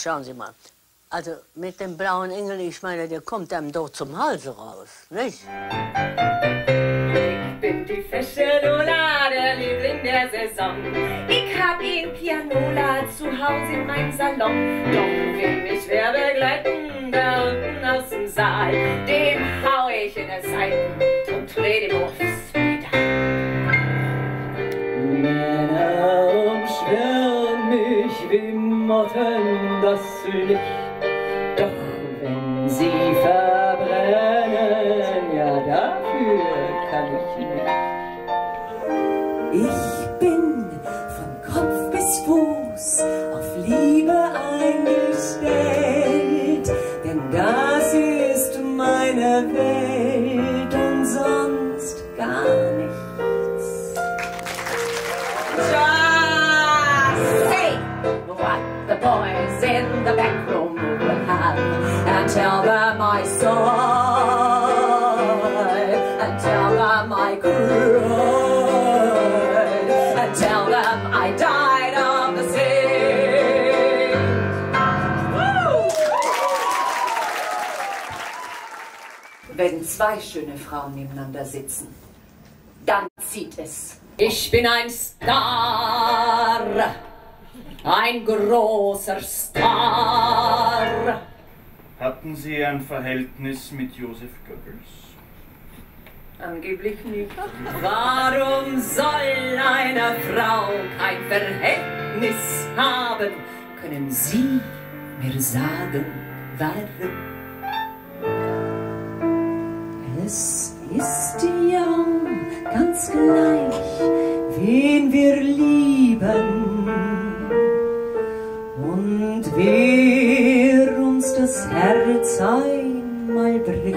schauen Sie mal. Also mit dem blauen Engel, ich meine, der kommt einem doch zum Hals raus, nicht? Ich bin die fesche Lola, der Liebling der Saison. Ich hab ihn Pianola zu Hause in meinem Salon. Doch will mich wer begleiten, da unten aus dem Saal, dem hau ich in der Seiten und dreh dem aufs Pedal. Männer umschwirren mich wie Motten das Licht. Doch wenn sie verbrennen, ja dafür kann ich nicht. Ich bin von Kopf bis Fuß auf Liebe eingestellt, denn das ist meine Welt und sonst gar nichts. Just say what the boys in the back room will have, and tell them I saw, and tell them I cried, and tell them I died of the sea. Woo! Wenn zwei schöne Frauen nebeneinander sitzen, dann zieht es. Ich bin ein Star, ein großer Star. Hatten Sie ein Verhältnis mit Joseph Goebbels? Angeblich nicht. Warum soll eine Frau kein Verhältnis haben? Können Sie mir sagen, warum? Es ist ja ganz gleich, wen wir lieben und wer uns das Herz einmal bricht.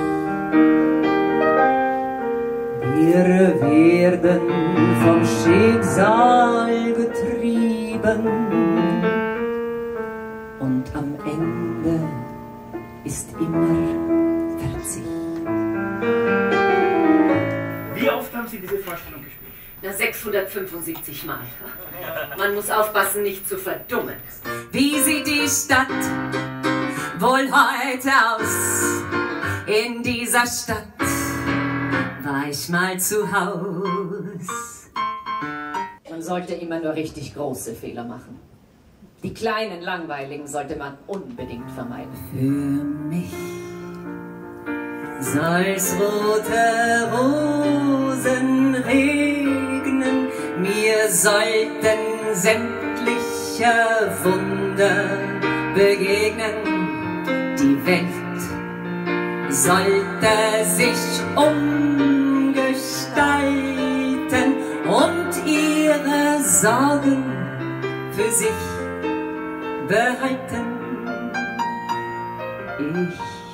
Wir werden vom Schicksal getrieben und am Ende ist immer Verzicht. Wie oft haben Sie diese Vorstellung gespielt? Na, 675 Mal. Man muss aufpassen, nicht zu verdummen. Wie sieht die Stadt wohl heute aus? In dieser Stadt war ich mal zu Haus. Man sollte immer nur richtig große Fehler machen. Die kleinen, langweiligen sollte man unbedingt vermeiden. Für mich soll's rote Rosen regnen, mir sollten sämtliche Wunder begegnen. Die Welt sollte sich umgestalten und ihre Sorgen für sich behalten. Ich